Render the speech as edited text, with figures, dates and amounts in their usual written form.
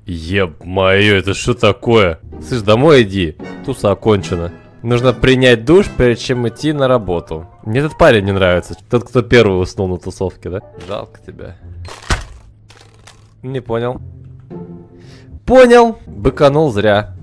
Еб-моё, это что такое? Слышь, домой иди, туса окончена. Нужно принять душ, прежде чем идти на работу. Мне этот парень не нравится. Тот, кто первый уснул на тусовке, да? Жалко тебя. Не понял. Понял! Быканул зря.